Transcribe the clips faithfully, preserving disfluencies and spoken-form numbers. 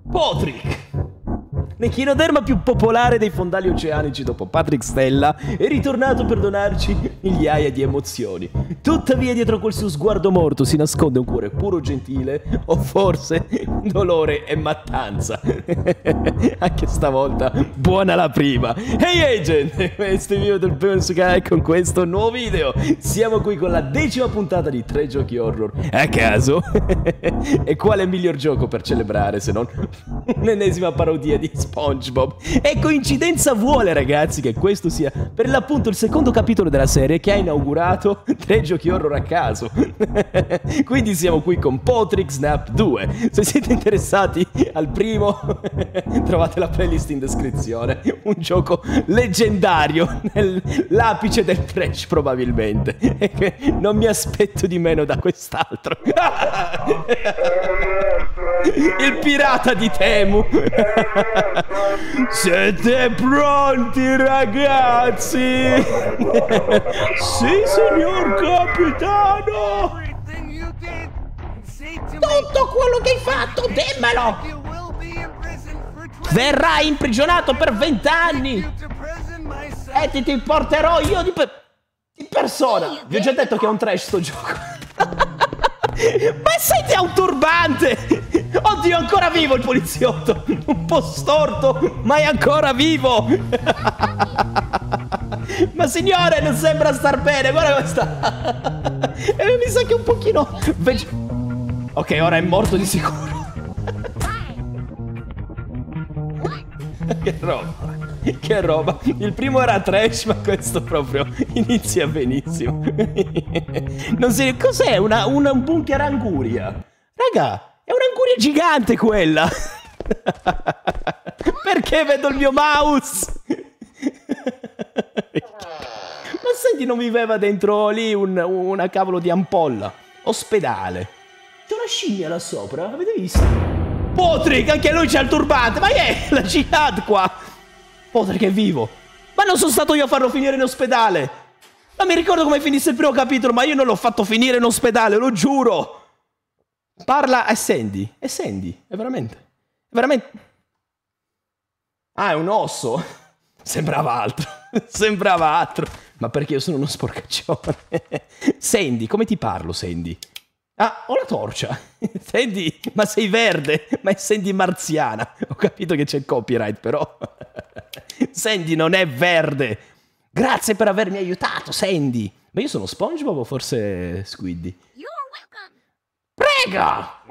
Patrick! L'echinoderma più popolare dei fondali oceanici dopo Patrick Stella è ritornato per donarci migliaia di emozioni. Tuttavia dietro quel suo sguardo morto si nasconde un cuore puro gentile o forse dolore e mattanza. Anche stavolta buona la prima. Hey Agent, questo è il video del Burn Sky con questo nuovo video. Siamo qui con la decima puntata di tre giochi horror a caso. E quale miglior gioco per celebrare se non un'ennesima parodia di SpongeBob? E coincidenza vuole, ragazzi, che questo sia per l'appunto il secondo capitolo della serie che ha inaugurato tre giochi horror a caso. Quindi siamo qui con Patrick Snap due. Se siete interessati al primo trovate la playlist in descrizione. Un gioco leggendario nell'apice del trash probabilmente, e che non mi aspetto di meno da quest'altro. Il pirata di Temu. Siete pronti, ragazzi? Sì, signor capitano. Tutto quello che hai fatto, dimmelo! Verrai imprigionato per vent'anni e ti, ti porterò io di, pe di persona. Vi ho già detto che è un trash sto gioco. Ma sei un turbante! Oddio, è ancora vivo il poliziotto! Un po' storto, ma è ancora vivo! Ma signore, non sembra star bene, guarda come sta! E mi sa che un pochino... Ok, ora è morto di sicuro. Che roba, che roba. Il primo era trash, ma questo proprio inizia benissimo. Non si... Cos'è? Una, una, un bunker anguria? Raga, è un'anguria gigante quella. Perché vedo il mio mouse? Ma senti, non viveva dentro lì un, una cavolo di ampolla? Ospedale. C'è una scimmia là sopra, avete visto? Patrick, anche lui c'ha il turbante. Ma che è la jihad qua? Patrick è vivo. Ma non sono stato io a farlo finire in ospedale. Ma mi ricordo come finisse il primo capitolo, ma io non l'ho fatto finire in ospedale, lo giuro. Parla, è Sandy. È Sandy, è veramente. È veramente. Ah, è un osso. Sembrava altro. Sembrava altro. Ma perché io sono uno sporcaccione. Sandy, come ti parlo, Sandy? Ah, ho la torcia. Sandy, ma sei verde. Ma è Sandy marziana. Ho capito che c'è copyright, però. Sandy non è verde. Grazie per avermi aiutato, Sandy. Ma io sono SpongeBob o forse Squiddy? Prega!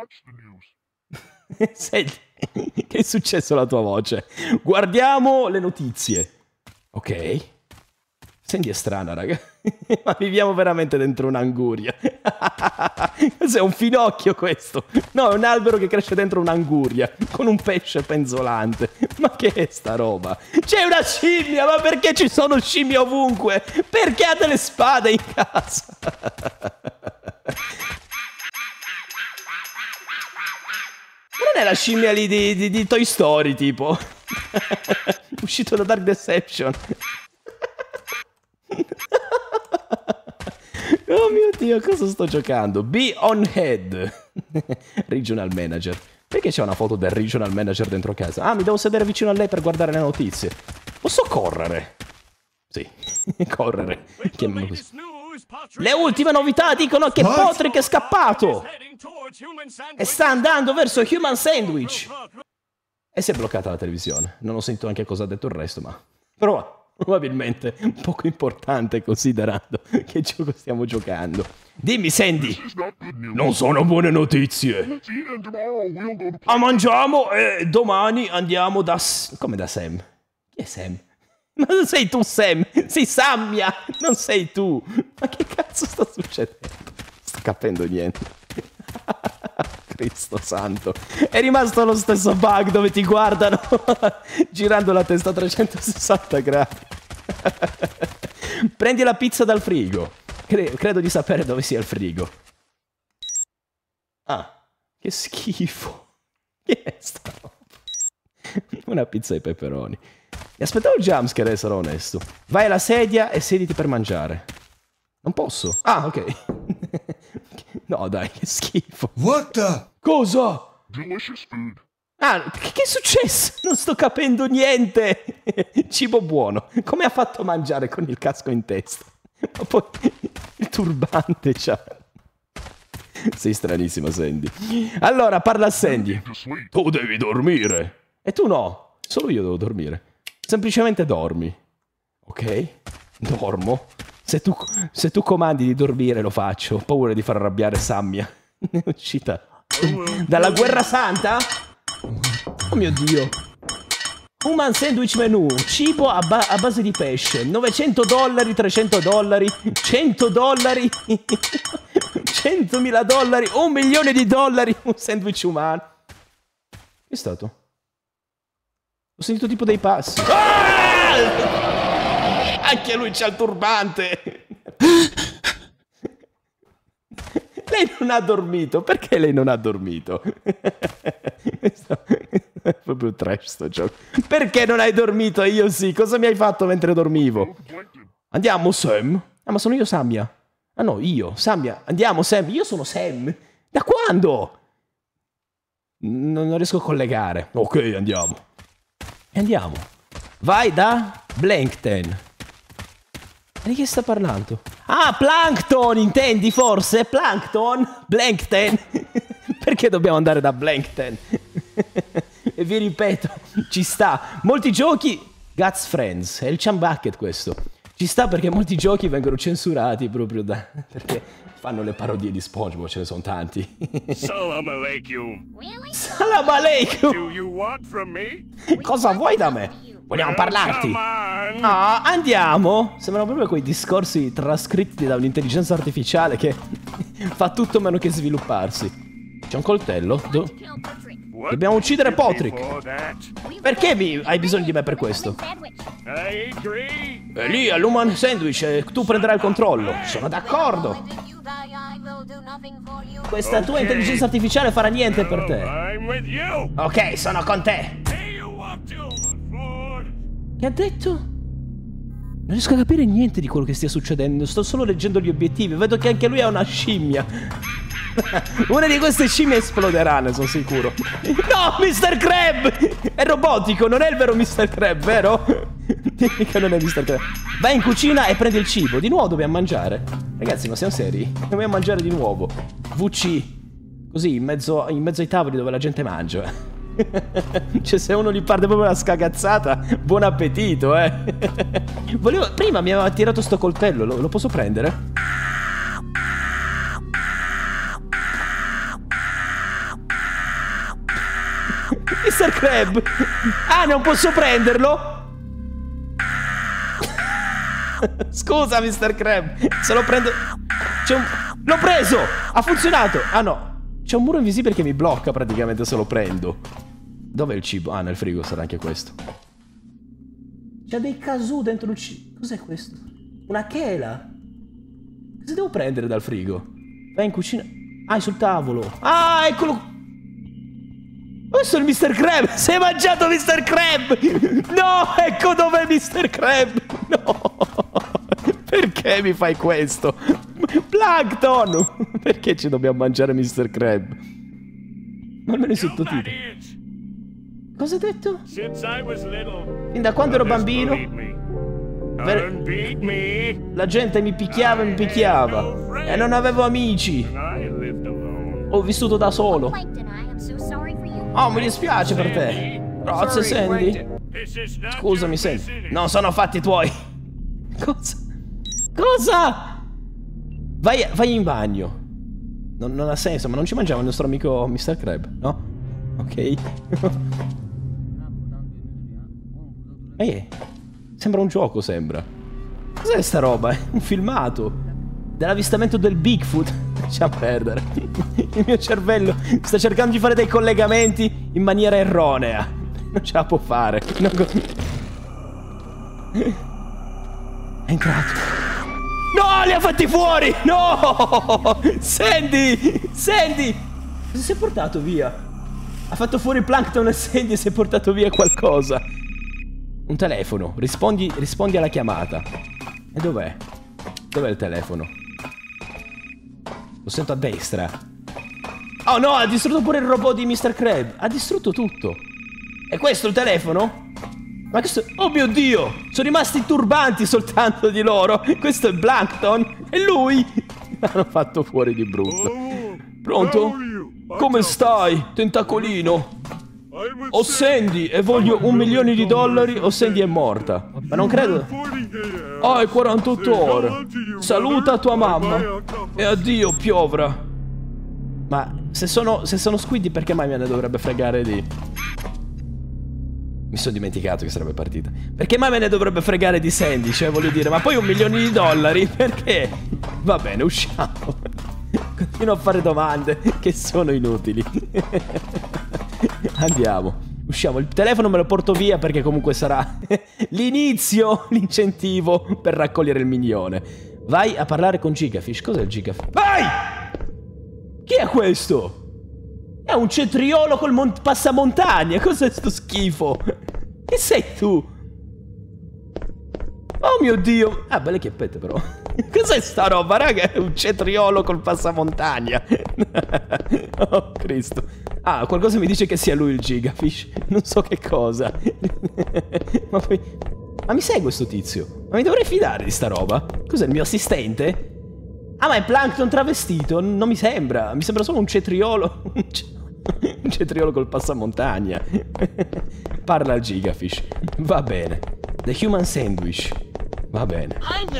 Senti, che è successo alla tua voce? Guardiamo le notizie. Ok. Sandy è strana, raga. Ma viviamo veramente dentro un'anguria. Cos'è, un finocchio questo? No, è un albero che cresce dentro un'anguria con un pesce penzolante. Ma che è sta roba? C'è una scimmia, ma perché ci sono scimmie ovunque? Perché ha delle spade in casa? Non è la scimmia lì di, di, di Toy Story, tipo. Uscito da Dark Deception. Oh mio Dio, cosa sto giocando? Be on head. Regional manager. Perché c'è una foto del regional manager dentro casa? Ah, mi devo sedere vicino a lei per guardare le notizie. Posso correre? Sì, correre. Le ultime novità dicono che Patrick è scappato e sta andando verso Human Sandwich. E si è bloccata la televisione. Non ho sentito anche cosa ha detto il resto, ma... Però... probabilmente un poco importante considerando che gioco stiamo giocando. Dimmi, Sandy. Non sono buone notizie. Ah, mangiamo e domani andiamo da... Come da Sam? Chi è Sam? Ma non sei tu, Sam. Sei Sammia. Non sei tu. Ma che cazzo sta succedendo? Non sto capendo niente. Cristo santo. È rimasto lo stesso bug dove ti guardano girando la testa a trecentosessanta gradi. Prendi la pizza dal frigo. Cre credo di sapere dove sia il frigo. Ah, che schifo. Che è sta roba? Una pizza ai peperoni. Mi aspettavo il jumpscare, sarò onesto. Vai alla sedia e sediti per mangiare. Non posso. Ah, ok. No, dai, che schifo. What the? Cosa? Delicious food. Ah, che, che è successo? Non sto capendo niente. Cibo buono. Come ha fatto a mangiare con il casco in testa? Ma poi il turbante c'ha. Sei stranissima, Sandy. Allora, parla a Sandy. Tu devi dormire. E tu no. Solo io devo dormire. Semplicemente dormi. Ok? Dormo. Se tu, se tu comandi di dormire lo faccio. Ho paura di far arrabbiare Samia. È uscita dalla guerra santa? Oh mio Dio. Human sandwich menu. Cibo a, ba a base di pesce. novecento dollari, trecento dollari, cento dollari, centomila dollari, un milione di dollari. Un sandwich umano. Che è stato? Ho sentito tipo dei passi. Ah! Anche lui c'ha il turbante. Lei non ha dormito. Perché lei non ha dormito? È proprio trash sto gioco. Perché non hai dormito? Io sì. Cosa mi hai fatto mentre dormivo? Andiamo, Sam? Ah, ma sono io Samia. Ah no, io. Samia. Andiamo, Sam. Io sono Sam. Da quando? Non, non riesco a collegare. Ok, andiamo. E andiamo. Vai da Blankton. E di che sta parlando? Ah, Plankton, intendi forse? Plankton? Blankton? Perché dobbiamo andare da Blankton? E vi ripeto, ci sta. Molti giochi... Guts Friends, è il Chum Bucket questo. Ci sta perché molti giochi vengono censurati proprio da... Perché fanno le parodie di SpongeBob, ce ne sono tanti. Salam alaikum. Salam alaikum. Do you want from me? Cosa vuoi da me? Vogliamo parlarti? Come on. Ah, andiamo. Sembrano proprio quei discorsi trascritti da un'intelligenza artificiale che fa tutto meno che svilupparsi. C'è un coltello? Do What Dobbiamo uccidere do you Patrick. for that? Perché mi hai bisogno di me per questo? I agree. E lì all'Human Sandwich e tu prenderai il controllo. Sono d'accordo. Questa tua intelligenza artificiale farà niente per te. I'm with you. Ok, sono con te. Hey, you up to Ford? Che ha detto? Non riesco a capire niente di quello che stia succedendo. Sto solo leggendo gli obiettivi. Vedo che anche lui è una scimmia. Una di queste scimmie esploderà, ne sono sicuro. No, mister Crab! È robotico, non è il vero mister Crab, vero? Dimmi che non è mister Crab. Vai in cucina e prendi il cibo. Di nuovo dobbiamo mangiare. Ragazzi, ma siamo seri? Dobbiamo mangiare di nuovo. V C. Così, in mezzo, in mezzo ai tavoli dove la gente mangia. Cioè, se uno gli parte proprio la scagazzata, buon appetito, eh. Volevo... Prima mi aveva tirato sto coltello. Lo, lo posso prendere? mister Crab! Ah, non posso prenderlo? Scusa, mister Crab. Se lo prendo... C'è un... L'ho preso! Ha funzionato! Ah, no. C'è un muro invisibile che mi blocca praticamente se lo prendo. Dov'è il cibo? Ah, nel frigo sarà anche questo. C'è dei casù dentro il cibo. Cos'è questo? Una chela. Cosa devo prendere dal frigo? Vai in cucina. Ah, è sul tavolo. Ah, eccolo. Questo è il mister Crab! Sei mangiato mister Crab! No! Ecco dov'è mister Crab! No! Perché mi fai questo? Plankton! Perché ci dobbiamo mangiare mister Crab? Ma almeno i sottotitoli. Cosa hai detto? Fin da quando ero bambino la gente mi picchiava e mi picchiava e non avevo amici. Ho vissuto da solo. Oh, mi dispiace per te. Grazie, Sandy. Scusami, Sandy. Non sono fatti tuoi. Cosa? Cosa? Vai, vai in bagno. Non, non ha senso, ma non ci mangiamo il nostro amico mister Crab, no? Ok. Ehi, sembra un gioco, sembra. Cos'è sta roba? È un filmato dell'avvistamento del Bigfoot. Lasciamo perdere. Il mio cervello sta cercando di fare dei collegamenti in maniera erronea. Non ce la può fare. Non go... È entrato. No, li ha fatti fuori. No, Sandy, Sandy. Cosa si è portato via? Ha fatto fuori Plankton e Sandy e si è portato via qualcosa. Un telefono. Rispondi, rispondi alla chiamata. E dov'è? Dov'è il telefono? Lo sento a destra. Oh no, ha distrutto pure il robot di mister Crab. Ha distrutto tutto. E questo il telefono? Ma questo... Oh mio Dio! Sono rimasti turbanti soltanto di loro. Questo è Plankton. E lui? L'hanno fatto fuori di brutto. Pronto? Come stai, tentacolino? Ho Sandy e voglio un milione di dollari o Sandy è morta. Ma non credo. Hai quarantotto ore. Saluta tua mamma. E addio, piovra. Ma se sono, se sono Squiddy, perché mai me ne dovrebbe fregare di... Mi sono dimenticato che sarebbe partita. Perché mai me ne dovrebbe fregare di Sandy? Cioè, voglio dire, ma poi un milione di dollari? Perché? Va bene, usciamo. Continuo a fare domande che sono inutili. Andiamo. Usciamo. Il telefono me lo porto via perché comunque sarà l'inizio, l'incentivo per raccogliere il milione. Vai a parlare con Gigafish. Cos'è il Gigafish? Vai! Chi è questo? È un cetriolo col passamontagna. Cos'è sto schifo? Che sei tu? Oh mio Dio. Ah, belle chiappette però. Cos'è sta roba, raga? È un cetriolo col passamontagna. Oh Cristo. Ah, qualcosa mi dice che sia lui il Gigafish. Non so che cosa. Ma poi... Ma mi segue sto tizio? Ma mi dovrei fidare di sta roba? Cos'è, il mio assistente? Ah, ma è Plankton travestito? Non mi sembra. Mi sembra solo un cetriolo. Un cetriolo col passamontagna. Parla al Gigafish. Va bene. The Human Sandwich. Va bene.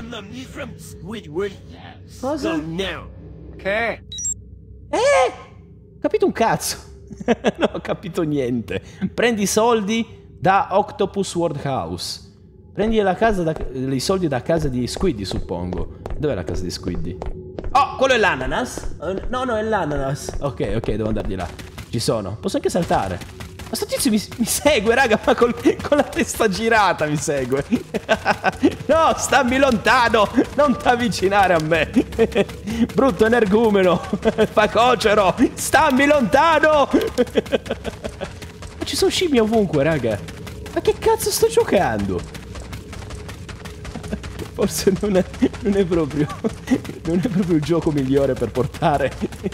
Cosa? Okay. Eh? Capito un cazzo. Non ho capito niente. Prendi i soldi da Octopus World House. Prendi la casa da, i soldi da casa di Squiddy, suppongo. Dov'è la casa di Squiddy? Oh, quello è l'ananas? No, no, è l'ananas. Ok, ok, devo andare di là. Ci sono. Posso anche saltare. Ma sto tizio mi, mi segue, raga, ma col, con la testa girata mi segue. No, stammi lontano. Non ti avvicinare a me. Brutto energumeno. Facocero. Stammi lontano. Ma ci sono scimmie ovunque, raga. Ma che cazzo sto giocando? Forse non è, non è proprio non è proprio il gioco migliore per portare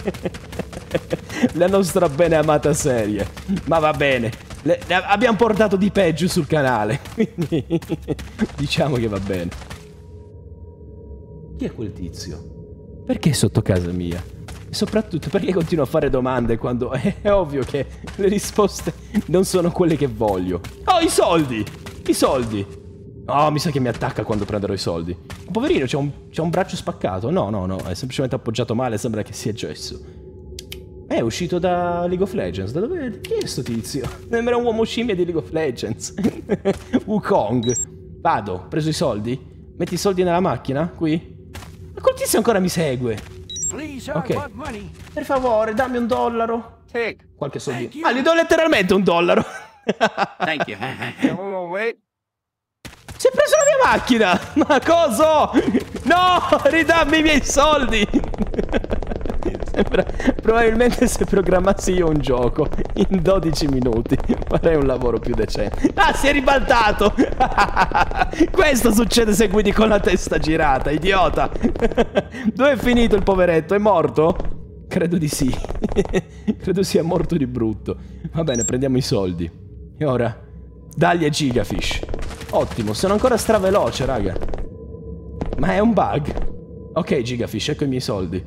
la nostra bene amata serie. Ma va bene, le, le abbiamo portato di peggio sul canale, quindi diciamo che va bene. Chi è quel tizio? Perché è sotto casa mia? E soprattutto perché continuo a fare domande quando è, è ovvio che le risposte non sono quelle che voglio. Oh, i soldi! I soldi! Oh, mi sa che mi attacca quando prenderò i soldi. Poverino, c'è un, c'è un braccio spaccato. No, no, no, è semplicemente appoggiato male. Sembra che sia gesso. È uscito da League of Legends. Da dove? Chi è sto tizio? Sembra un uomo scimmia di League of Legends. Wukong. Vado, ho preso i soldi. Metti i soldi nella macchina, qui. Ma quel tizio ancora mi segue. Ok. Per favore, dammi un dollaro. Qualche soldi. Ah, gli do letteralmente un dollaro. Thank you. Wait. Si è preso la mia macchina! Ma cosa? No! Ridammi i miei soldi! Sembra... Probabilmente se programmassi io un gioco in dodici minuti farei un lavoro più decente. Ah, si è ribaltato! Questo succede se guidi con la testa girata, idiota! Dove è finito il poveretto? È morto? Credo di sì. Credo sia morto di brutto. Va bene, prendiamo i soldi. E ora... Dagli a Gigafish. Ottimo, sono ancora straveloce, raga. Ma è un bug. Ok, Gigafish, ecco i miei soldi.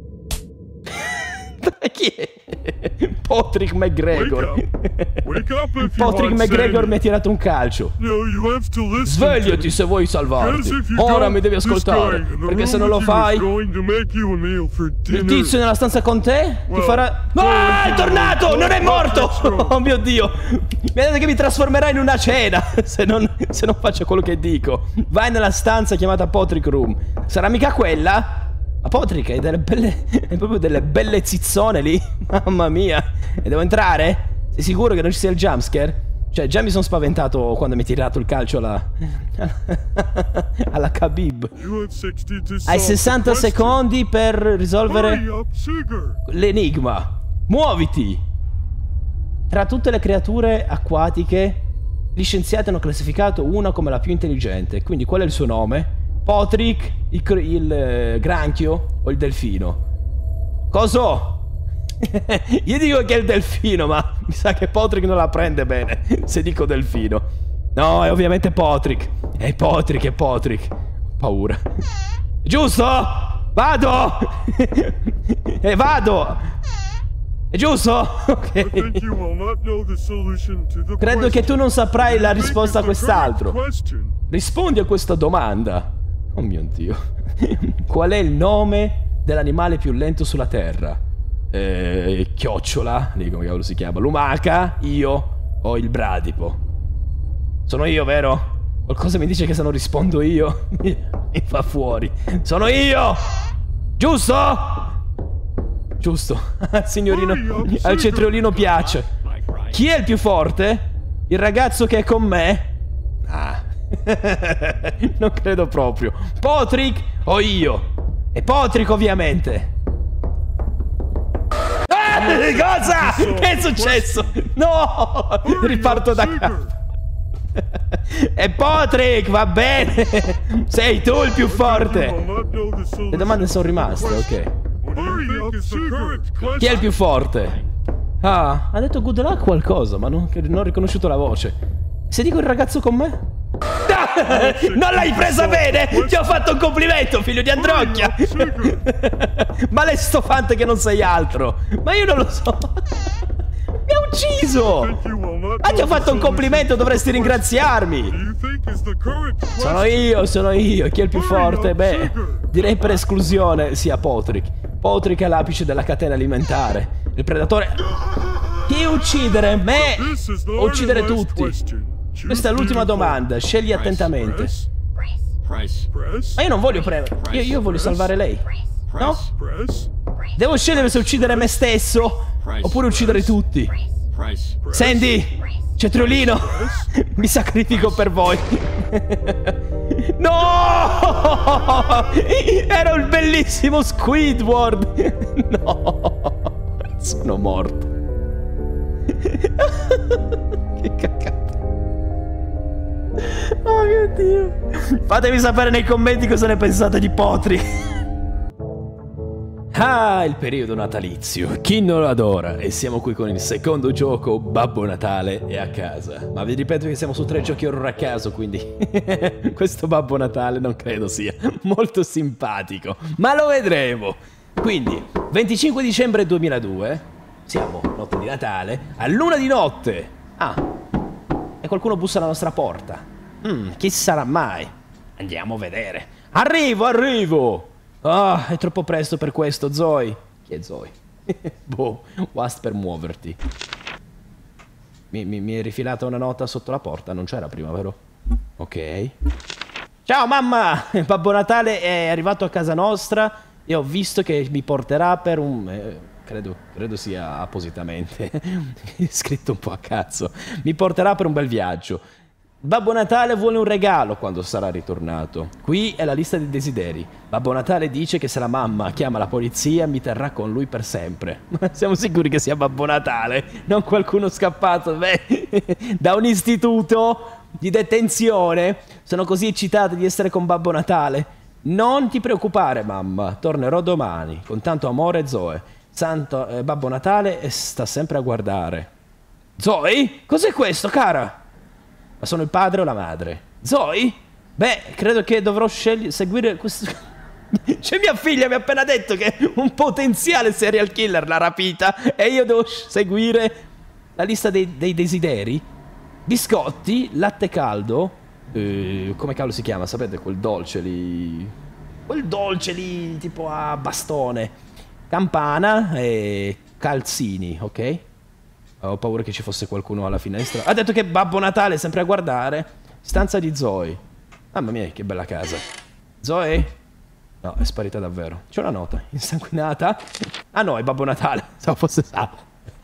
Chi è? Patrick McGregor. Wake up if you Patrick want McGregor Sandy. mi ha tirato un calcio. No, you have to listen Svegliati to se vuoi salvarti. Because if you Ora don't, mi devi this ascoltare. guy in the Perché se room non lo with you is fai, going to make you a meal for il dinner. tizio nella stanza con te ti Well, farà... go Ah, è into tornato! the- Non è go morto! Patrick. Oh mio Dio! Mi ha detto che mi trasformerà in una cena se non, se non faccio quello che dico. Vai nella stanza chiamata Patrick Room. Sarà mica quella? Ma Patrick, hai delle belle... Hai proprio delle belle zizzone lì? Mamma mia. E devo entrare? Sei sicuro che non ci sia il jumpscare? Cioè, già mi sono spaventato quando mi hai tirato il calcio alla... alla Khabib. You have sixty to Hai solve the sessanta question. secondi per Hurry risolvere up, sugar. l'enigma. Muoviti! Tra tutte le creature acquatiche, gli scienziati hanno classificato una come la più intelligente. Quindi qual è il suo nome? Patrick, il, il eh, granchio o il delfino? Coso? Io dico che è il delfino, ma mi sa che Patrick non la prende bene se dico delfino. No, è ovviamente Patrick. È Patrick, è Patrick. Ho paura. Giusto? Vado! E vado! È giusto? Ok. Credo che tu non saprai la risposta a quest'altro. Rispondi a questa domanda. Oh mio Dio. Qual è il nome dell'animale più lento sulla Terra? Eh, chiocciola, lì come cavolo si chiama? Lumaca, io o il bradipo? Sono io, vero? Qualcosa mi dice che se non rispondo io mi, mi fa fuori. Sono io! Giusto? Giusto. Al signorino, al cetriolino piace. Chi è il più forte? Il ragazzo che è con me? Ah. Non credo proprio. Patrick o io? E Patrick ovviamente. Ah, cosa? Che è successo? No! Riparto da capo. E Patrick, va bene. Sei tu il più forte. Le domande sono rimaste, ok. Chi è il più forte? Ah, ha detto good luck qualcosa, ma non, non ho riconosciuto la voce. Se dico il ragazzo con me? Non l'hai presa bene! Ti ho fatto un complimento, figlio di Androcchia! Ma lei stofante che non sei altro! Ma io non lo so! Mi ha ucciso! Ah, ti ho fatto un complimento, dovresti ringraziarmi! Sono io, sono io! Chi è il più forte? Beh, direi per esclusione sia Patrick. Patrick è l'apice della catena alimentare. Il predatore... Chi uccidere me o uccidere tutti? Questa è l'ultima domanda, scegli attentamente. Ma io non voglio premere, io, io voglio salvare lei. No? Devo scegliere se uccidere me stesso oppure uccidere tutti. Sandy, cetriolino, mi sacrifico per voi. No! Era il bellissimo Squidward. No, sono morto. Che cacata. Oh mio Dio. Fatemi sapere nei commenti cosa ne pensate di Potri. Ah, il periodo natalizio, chi non lo adora? E siamo qui con il secondo gioco, Babbo Natale è a casa. Ma vi ripeto che siamo su tre giochi horror a caso, quindi questo Babbo Natale non credo sia molto simpatico, ma lo vedremo. Quindi, venticinque dicembre duemiladue, siamo notte di Natale, a luna di notte. Ah, e qualcuno bussa alla nostra porta. Mm, chi sarà mai? Andiamo a vedere. Arrivo, arrivo! Ah, è troppo presto per questo, Zoe. Chi è Zoe? Boh, basta per muoverti. Mi, mi, mi è rifilata una nota sotto la porta, non c'era prima, vero? Ok. Ciao mamma! Babbo Natale è arrivato a casa nostra e ho visto che mi porterà per un... Eh, credo, credo sia appositamente scritto un po' a cazzo. Mi porterà per un bel viaggio. Babbo Natale vuole un regalo quando sarà ritornato. Qui è la lista dei desideri. Babbo Natale dice che se la mamma chiama la polizia mi terrà con lui per sempre. Ma siamo sicuri che sia Babbo Natale? Non qualcuno scappato beh, da un istituto di detenzione? Sono così eccitata di essere con Babbo Natale. Non ti preoccupare mamma, tornerò domani. Con tanto amore Zoe. Santo eh, Babbo Natale sta sempre a guardare. Zoe? Cos'è questo, cara? Ma sono il padre o la madre? Zoe? Beh, credo che dovrò scegliere, seguire questo... C'è mia figlia, mi ha appena detto che un potenziale serial killer l'ha rapita e io devo seguire la lista dei, dei desideri. Biscotti, latte caldo, eh, come cavolo si chiama? Sapete quel dolce lì? Quel dolce lì tipo a bastone. Campana e calzini, ok? Ho paura che ci fosse qualcuno alla finestra. Ha detto che Babbo Natale è sempre a guardare. Stanza di Zoe. Mamma mia, che bella casa. Zoe? No, è sparita davvero. C'è una nota. Insanguinata. Ah no, è Babbo Natale. Stavo fosse salvo.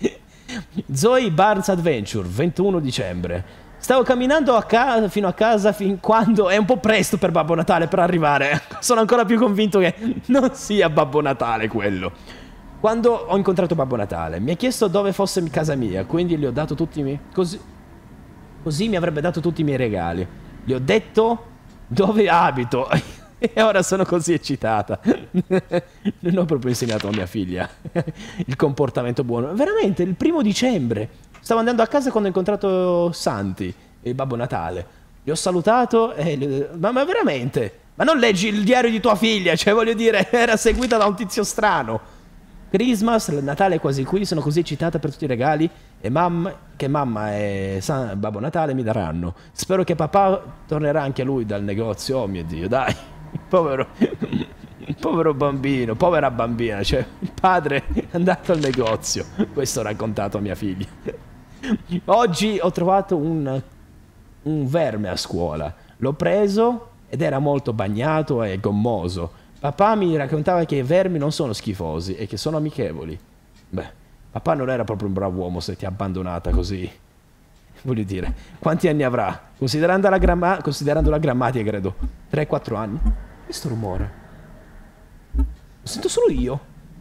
Zoe Barnes Adventure, ventuno dicembre. Stavo camminando a casa, fino a casa fin quando... È un po' presto per Babbo Natale per arrivare. Sono ancora più convinto che non sia Babbo Natale quello. Quando ho incontrato Babbo Natale, mi ha chiesto dove fosse casa mia, quindi gli ho dato tutti i miei... Così, così mi avrebbe dato tutti i miei regali. Gli ho detto dove abito. E ora sono così eccitata. Non ho proprio insegnato a mia figlia il comportamento buono. Veramente, il primo dicembre. Stavo andando a casa quando ho incontrato Santi, il Babbo Natale. Gli ho salutato e... Gli... Ma, ma veramente? Ma non leggi il diario di tua figlia? Cioè, voglio dire, era seguita da un tizio strano. Christmas, il Natale è quasi qui, sono così eccitata per tutti i regali e mamma, che mamma e San, Babbo Natale mi daranno. Spero che papà tornerà anche lui dal negozio. Oh mio Dio, dai, povero, povero bambino, povera bambina, cioè il padre è andato al negozio. Questo ho raccontato a mia figlia. Oggi ho trovato un, un verme a scuola, l'ho preso ed era molto bagnato e gommoso. Papà mi raccontava che i vermi non sono schifosi e che sono amichevoli. Beh, papà non era proprio un bravo uomo se ti ha abbandonata così. Voglio dire, quanti anni avrà? Considerando la, gramma considerando la grammatica, credo. tre quattro anni. Questo rumore? Lo sento solo io.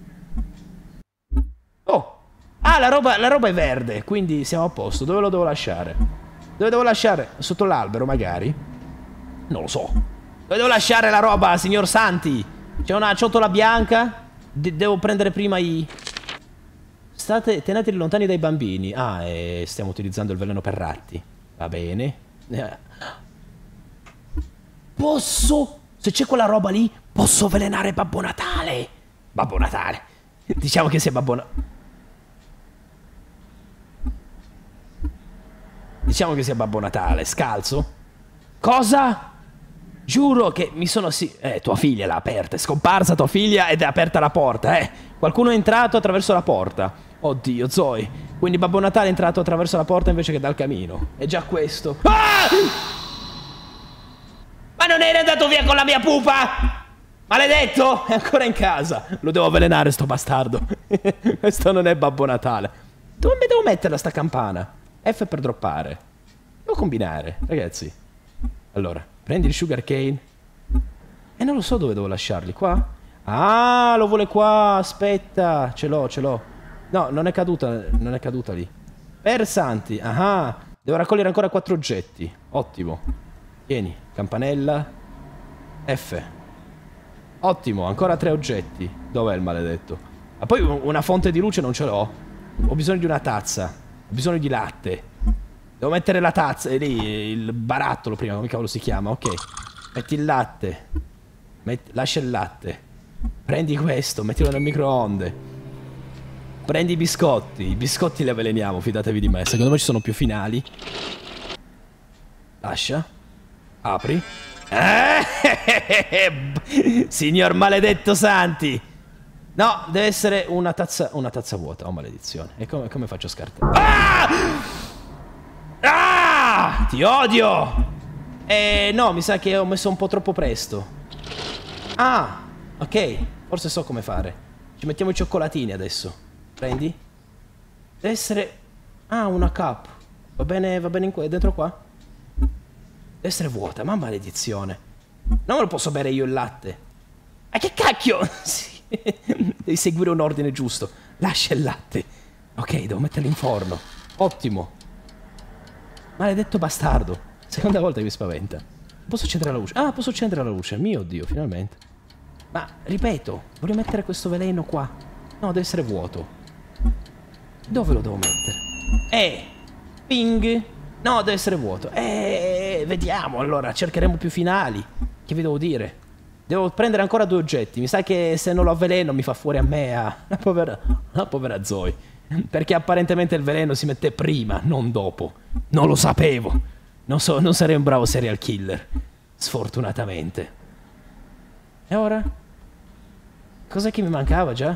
Oh! Ah, la roba, la roba è verde, quindi siamo a posto. Dove lo devo lasciare? Dove devo lasciare? Sotto l'albero, magari? Non lo so. Dove devo lasciare la roba, signor Santi? C'è una ciotola bianca? De devo prendere prima i... State... Tenetevi lontani dai bambini. Ah, e stiamo utilizzando il veleno per ratti. Va bene. Eh. Posso... Se c'è quella roba lì, posso avvelenare Babbo Natale. Babbo Natale. Diciamo che sia Babbo Natale. Diciamo che sia Babbo Natale. Scalzo? Cosa? Giuro che mi sono sì... Eh, tua figlia l'ha aperta. È scomparsa tua figlia ed è aperta la porta, eh. Qualcuno è entrato attraverso la porta. Oddio, Zoe. Quindi Babbo Natale è entrato attraverso la porta invece che dal camino. È già questo. Ah! Ma non eri andato via con la mia pupa? Maledetto! È ancora in casa. Lo devo avvelenare sto bastardo. Questo non è Babbo Natale. Dove mi devo metterla sta campana? F per droppare. Devo combinare, ragazzi. Allora, prendi il sugar cane. E non lo so dove devo lasciarli. Qua? Ah, lo vuole qua. Aspetta. Ce l'ho, ce l'ho. No, non è caduta. Non è caduta lì. Per Santi. Ah, devo raccogliere ancora quattro oggetti. Ottimo. Tieni. Campanella. F. Ottimo. Ancora tre oggetti. Dov'è il maledetto? Ma poi una fonte di luce non ce l'ho. Ho bisogno di una tazza. Ho bisogno di latte. Devo mettere la tazza, è lì, il barattolo prima, come cavolo si chiama, ok. Metti il latte. Metti, lascia il latte. Prendi questo, mettilo nel microonde. Prendi i biscotti. I biscotti li avveleniamo, fidatevi di me. Secondo me ci sono più finali. Lascia. Apri. Eh, signor maledetto Santi. No, deve essere una tazza, una tazza vuota, oh maledizione. E come, come faccio a scartare? Ah! Ah! Ti odio! Eh, no, mi sa che ho messo un po' troppo presto. Ah, ok. Forse so come fare. Ci mettiamo i cioccolatini adesso. Prendi. Deve essere... Ah, una cup. Va bene, va bene in qua, dentro qua? Deve essere vuota, ma maledizione. Non me lo posso bere io il latte. Ma che cacchio? Sì. Devi seguire un ordine giusto. Lascia il latte. Ok, devo metterlo in forno. Ottimo. Maledetto bastardo. Seconda volta che mi spaventa. Posso accendere la luce? Ah, posso accendere la luce. Mio Dio, finalmente. Ma, ripeto, voglio mettere questo veleno qua. No, deve essere vuoto. Dove lo devo mettere? Eh, ping. No, deve essere vuoto. Eh, vediamo, allora, cercheremo più finali. Che vi devo dire? Devo prendere ancora due oggetti. Mi sa che se non lo avveleno mi fa fuori a me, a... La povera, la povera Zoe. Perché apparentemente il veleno si mette prima, non dopo. Non lo sapevo. Non, so, non sarei un bravo serial killer. Sfortunatamente. E ora? Cos'è che mi mancava già?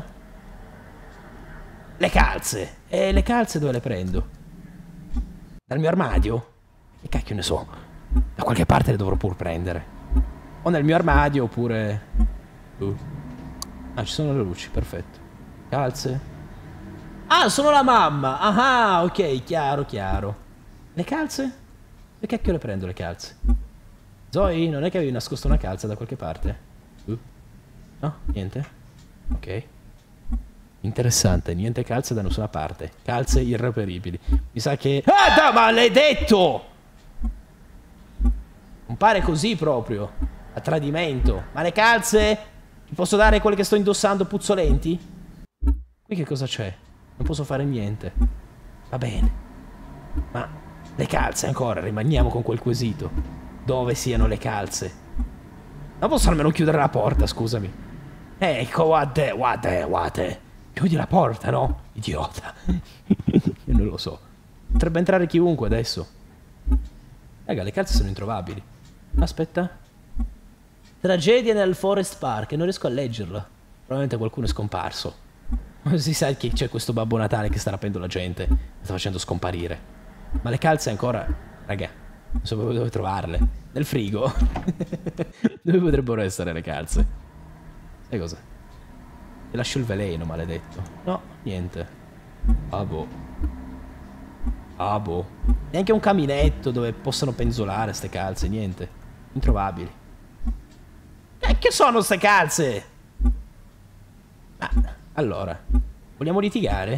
Le calze. E le calze dove le prendo? Dal mio armadio? Che cacchio ne so. Da qualche parte le dovrò pur prendere. O nel mio armadio oppure... Uh. Ah, ci sono le luci, perfetto. Calze. Ah, sono la mamma. Ah, ok, chiaro, chiaro. Le calze? Che cacchio le prendo le calze? Zoe, non è che avevi nascosto una calza da qualche parte? Uh. No, niente? Ok. Interessante, niente calze da nessuna parte. Calze irreperibili. Mi sa che... Ah, da maledetto! Non pare così proprio. A tradimento. Ma le calze? Ti posso dare quelle che sto indossando puzzolenti? Qui che cosa c'è? Non posso fare niente. Va bene. Ma le calze ancora, rimaniamo con quel quesito. Dove siano le calze? Ma posso almeno chiudere la porta, scusami. Ecco, guarda, guarda, guarda. Chiudi la porta, no? Idiota. Io non lo so. Potrebbe entrare chiunque adesso. Raga, le calze sono introvabili. Aspetta. Tragedia nel Forest Park. Non riesco a leggerla. Probabilmente qualcuno è scomparso. Si sa che c'è questo Babbo Natale che sta rapendo la gente. La sta facendo scomparire. Ma le calze ancora... Raga, non so dove trovarle. Nel frigo. Dove potrebbero essere le calze? Sai cosa? Ti lascio il veleno, maledetto. No, niente. Ah boh. Ah boh. Neanche un caminetto dove possano penzolare ste calze, niente. Introvabili. Eh, che sono ste calze? Ah, allora. Vogliamo litigare?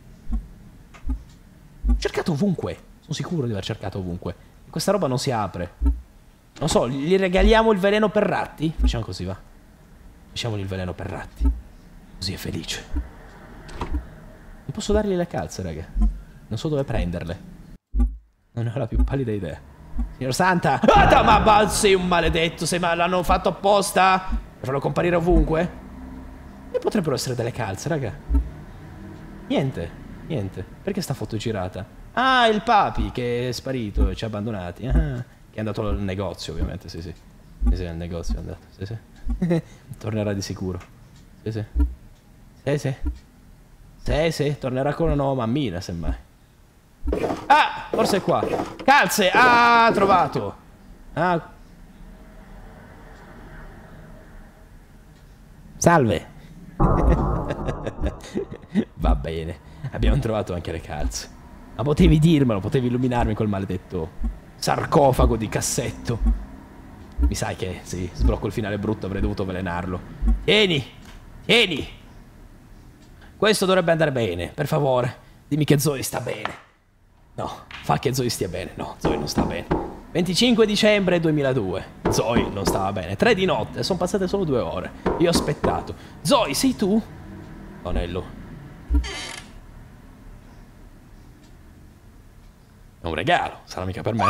Ho cercato ovunque. Sono sicuro di aver cercato ovunque. Questa roba non si apre. Non so, gli regaliamo il veleno per ratti? Facciamo così, va. Facciamogli il veleno per ratti. Così è felice. Non posso dargli le calze, raga. Non so dove prenderle. Non ho la più pallida idea. Signor Santa! Ah, ma, ma sei un maledetto! Sei ma l'hanno fatto apposta? Per farlo comparire ovunque? E potrebbero essere delle calze, raga. Niente, niente. Perché sta foto girata? Ah, il papi che è sparito e ci ha abbandonati. Ah, che è andato al negozio, ovviamente, sì, sì. Sì, sì, al negozio è andato, sì, sì. Tornerà di sicuro. Sì, sì. Sì, sì. Sì, sì, tornerà con una nuova mammina, semmai. Ah, forse è qua. Calze, ah, trovato. Ah. Salve. Va bene, abbiamo trovato anche le calze. Ma potevi dirmelo, potevi illuminarmi col maledetto sarcofago di cassetto. Mi sai che, sì, sblocco il finale brutto, avrei dovuto avvelenarlo. Tieni, tieni. Questo dovrebbe andare bene, per favore. Dimmi che Zoe sta bene. No, fa che Zoe stia bene. No, Zoe non sta bene. venticinque dicembre duemiladue. Zoe non stava bene. tre di notte, sono passate solo due ore. Io ho aspettato. Zoe, sei tu? Anello. È un regalo, sarà mica per me?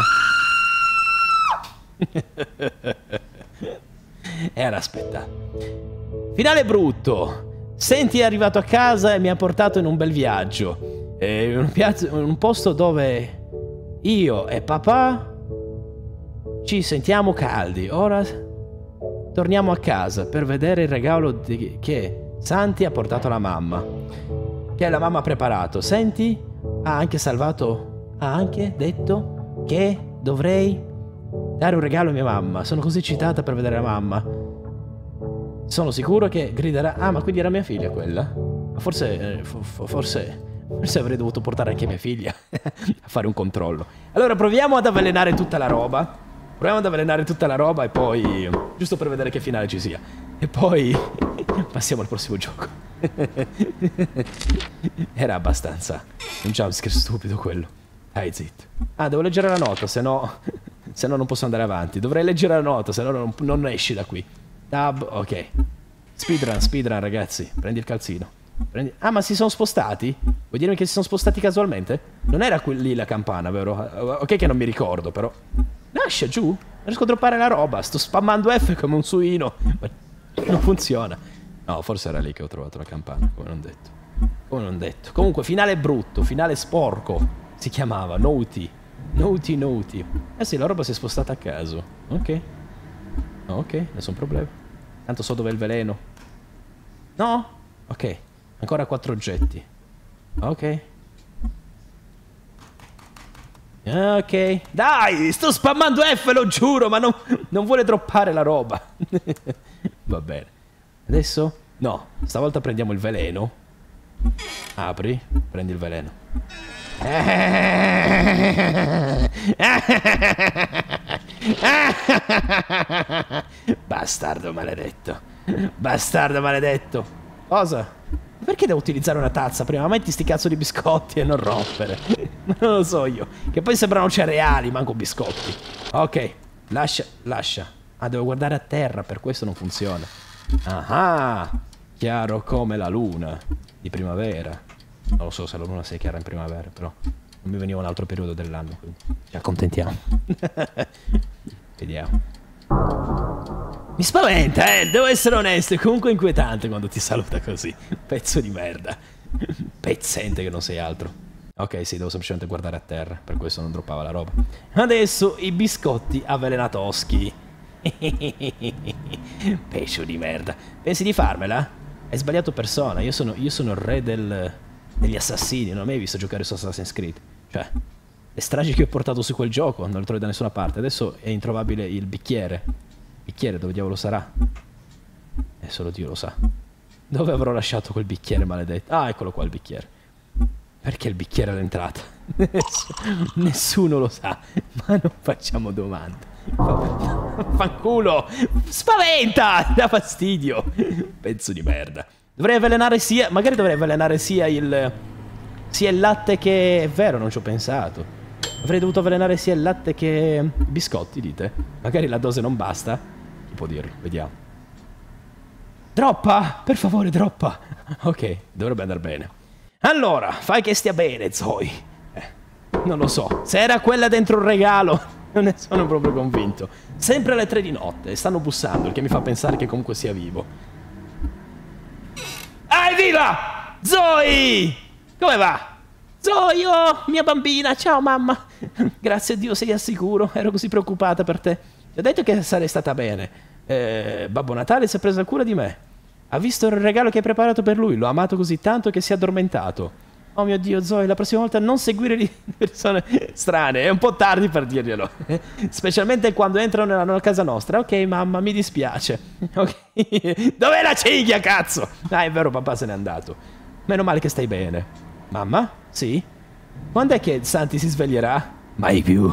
Era aspettato. Finale brutto. Senti è arrivato a casa e mi ha portato in un bel viaggio. In un, piazzo, in un posto dove io e papà ci sentiamo caldi. Ora torniamo a casa per vedere il regalo di, che Santi ha portato alla mamma. Che la mamma ha preparato. Senti, ha anche salvato, ha anche detto che dovrei dare un regalo a mia mamma. Sono così eccitata per vedere la mamma. Sono sicuro che griderà. Ah, ma quindi era mia figlia quella? Forse, eh, forse... Forse avrei dovuto portare anche mia figlia a fare un controllo. Allora proviamo ad avvelenare tutta la roba. Proviamo ad avvelenare tutta la roba e poi... Giusto per vedere che finale ci sia. E poi... passiamo al prossimo gioco. Era abbastanza un jumpscare stupido quello. Dai, zitto. Ah, devo leggere la nota, se no... se no non posso andare avanti. Dovrei leggere la nota, se no non, non esci da qui. Tab, ok. Speedrun, speedrun ragazzi. Prendi il calzino. Prendi... Ah, ma si sono spostati? Vuoi dirmi che si sono spostati casualmente? Non era lì la campana, vero? Ok che non mi ricordo, però... Lascia giù. Non riesco a droppare la roba. Sto spammando F come un suino. Ma non funziona. No, forse era lì che ho trovato la campana, come non detto. Come non detto. Comunque, finale brutto, finale sporco. Si chiamava Naughty. Naughty Naughty. Eh sì, la roba si è spostata a caso. Ok. No, ok, nessun problema. Tanto so dov'è il veleno. No? Ok. Ancora quattro oggetti. Ok. Ok. Dai, sto spammando F, lo giuro, ma non, non vuole droppare la roba. Va bene. Adesso? No, stavolta prendiamo il veleno. Apri, prendi il veleno. Bastardo maledetto. Bastardo maledetto. Cosa? Perché devo utilizzare una tazza prima? Metti sti cazzo di biscotti e non rompere. Non lo so io. Che poi sembrano cereali, manco biscotti. Ok, lascia, lascia. Ah, devo guardare a terra, per questo non funziona. Ah, chiaro come la luna di primavera. Non lo so se la luna sia chiara in primavera, però non mi veniva un altro periodo dell'anno, quindi ci accontentiamo. Vediamo. Mi spaventa, eh, devo essere onesto, è comunque inquietante quando ti saluta così. Pezzo di merda. Pezzente che non sei altro. Ok, sì, devo semplicemente guardare a terra, per questo non droppava la roba. Adesso i biscotti avvelenatoschi. Pescio di merda. Pensi di farmela? Hai sbagliato persona, io sono, io sono il re del, degli assassini, non ho mai visto giocare su Assassin's Creed. Cioè, le stragi che ho portato su quel gioco non le trovi da nessuna parte. Adesso è introvabile il bicchiere. Bicchiere, dove diavolo sarà? E solo Dio lo sa. Dove avrò lasciato quel bicchiere maledetto? Ah, eccolo qua il bicchiere. Perché il bicchiere è all'entrata? Nessuno lo sa, ma non facciamo domande. Fanculo! Spaventa! Da fastidio! Pezzo di merda. Dovrei avvelenare sia... Magari dovrei avvelenare sia il... Sia il latte che... È vero, non ci ho pensato. Avrei dovuto avvelenare sia il latte che... I biscotti, dite? Magari la dose non basta. Chi può dirlo? Vediamo. Droppa! Per favore, droppa! Ok, dovrebbe andare bene. Allora, fai che stia bene, Zoe. Eh, non lo so. Se era quella dentro il regalo, non ne sono proprio convinto. Sempre alle tre di notte, stanno bussando, il che mi fa pensare che comunque sia vivo. Ah, evviva! Zoe! Come va? Zoe, oh, mia bambina, ciao mamma. Grazie a Dio sei al sicuro, ero così preoccupata per te. Ti ho detto che sarei stata bene. Eh, Babbo Natale si è preso cura di me. Ha visto il regalo che hai preparato per lui, l'ho amato così tanto che si è addormentato. Oh mio Dio, Zoe, la prossima volta non seguire le persone strane, è un po' tardi per dirglielo. Specialmente quando entrano nella casa nostra. Ok, mamma, mi dispiace. Ok. Dov'è la cinghia, cazzo? Ah, è vero, papà se n'è andato. Meno male che stai bene. Mamma? Sì? Quando è che Santi si sveglierà? Mai più.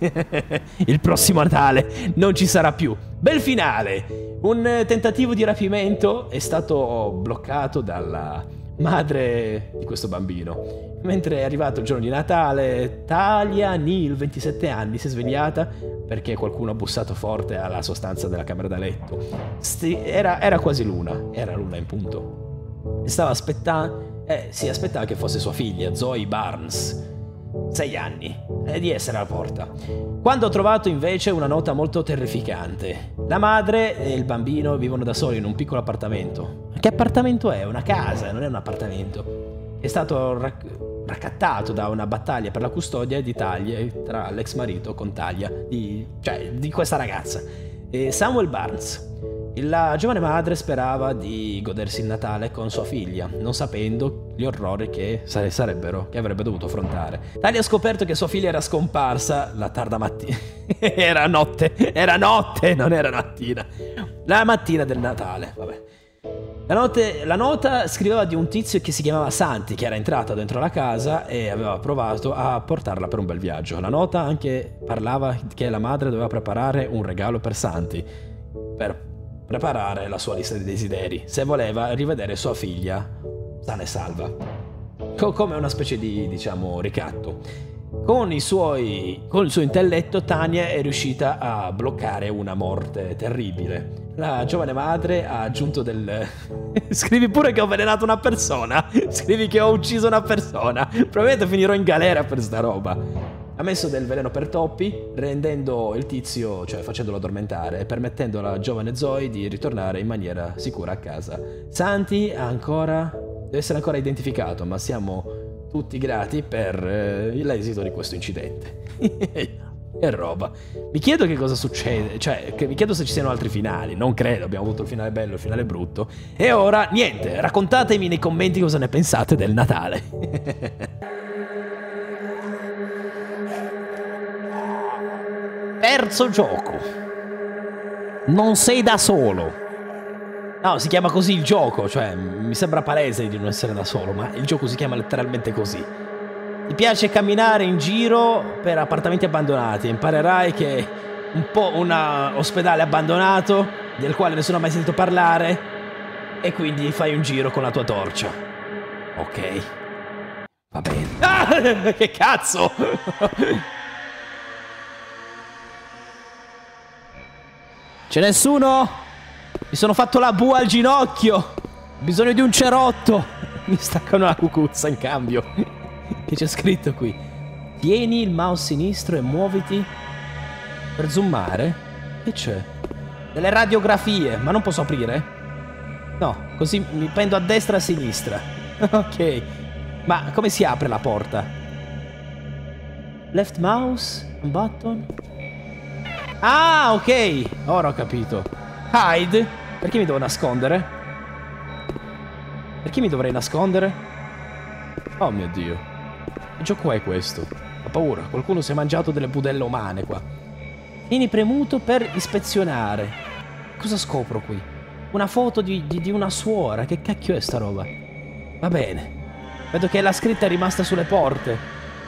Il prossimo Natale non ci sarà più. Bel finale. Un tentativo di rapimento è stato bloccato dalla madre di questo bambino. Mentre è arrivato il giorno di Natale, Talia Neal, ventisette anni, si è svegliata perché qualcuno ha bussato forte alla sua stanza della camera da letto. Sti era, era quasi l'una, era l'una in punto. E stava aspettando, eh, si aspettava che fosse sua figlia, Zoe Barnes, sei anni, e di essere alla porta. Quando ho trovato invece una nota molto terrificante. La madre e il bambino vivono da soli in un piccolo appartamento. Che appartamento è? Una casa, non è un appartamento. È stato rac raccattato da una battaglia per la custodia di Talia tra l'ex marito con Talia, di, cioè di questa ragazza, e Samuel Barnes. La giovane madre sperava di godersi il Natale con sua figlia, non sapendo gli orrori che sarebbero, che avrebbe dovuto affrontare. Talia ha scoperto che sua figlia era scomparsa la tarda mattina. Era notte, era notte, non era mattina. La mattina del Natale, vabbè. La, notte, la nota scriveva di un tizio che si chiamava Santi, che era entrato dentro la casa e aveva provato a portarla per un bel viaggio. La nota anche parlava che la madre doveva preparare un regalo per Santi, per preparare la sua lista di desideri, se voleva rivedere sua figlia sana e salva, Co come una specie di, diciamo, ricatto. Con i suoi, con il suo intelletto Tania è riuscita a bloccare una morte terribile. La giovane madre ha aggiunto del... Scrivi pure che ho avvelenato una persona. Scrivi che ho ucciso una persona. Probabilmente finirò in galera per sta roba. Ha messo del veleno per topi, rendendo il tizio, cioè facendolo addormentare, e permettendo alla giovane Zoe di ritornare in maniera sicura a casa. Santi ha ancora... deve essere ancora identificato, ma siamo tutti grati per eh, l'esito di questo incidente. E roba. Mi chiedo che cosa succede, cioè, che mi chiedo se ci siano altri finali. Non credo, abbiamo avuto il finale bello e il finale brutto. E ora, niente, raccontatemi nei commenti cosa ne pensate del Natale. Terzo gioco. Non sei da solo. No, si chiama così il gioco, cioè mi sembra palese di non essere da solo, ma il gioco si chiama letteralmente così. Ti piace camminare in giro per appartamenti abbandonati, imparerai che un po' un ospedale abbandonato del quale nessuno ha mai sentito parlare, e quindi fai un giro con la tua torcia. Ok. Va bene. Ah, che cazzo! C'è nessuno? Mi sono fatto la bua al ginocchio. Ho bisogno di un cerotto. Mi staccano la cucuzza in cambio. Che c'è scritto qui? Tieni il mouse sinistro e muoviti per zoomare. Che c'è? Delle radiografie. Ma non posso aprire? No, così mi pendo a destra e a sinistra. Ok. Ma come si apre la porta? Left mouse, un button. Ah, ok. Ora ho capito. Hide. Perché mi devo nascondere? Perché mi dovrei nascondere? Oh mio Dio. Che gioco è questo? Ho paura. Qualcuno si è mangiato delle budelle umane qua. Vieni premuto per ispezionare. Cosa scopro qui? Una foto di, di, di una suora. Che cacchio è sta roba? Va bene. Vedo che la scritta è rimasta sulle porte.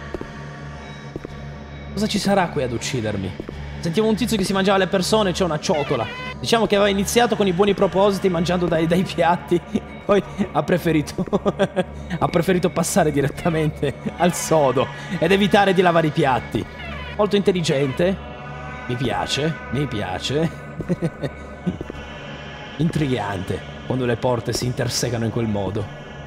Cosa ci sarà qui ad uccidermi? Sentivo un tizio che si mangiava le persone, c'è una ciotola. Diciamo che aveva iniziato con i buoni propositi mangiando dai, dai piatti. Poi ha preferito ha preferito passare direttamente al sodo ed evitare di lavare i piatti. Molto intelligente. Mi piace, mi piace. Intrigante quando le porte si intersecano in quel modo.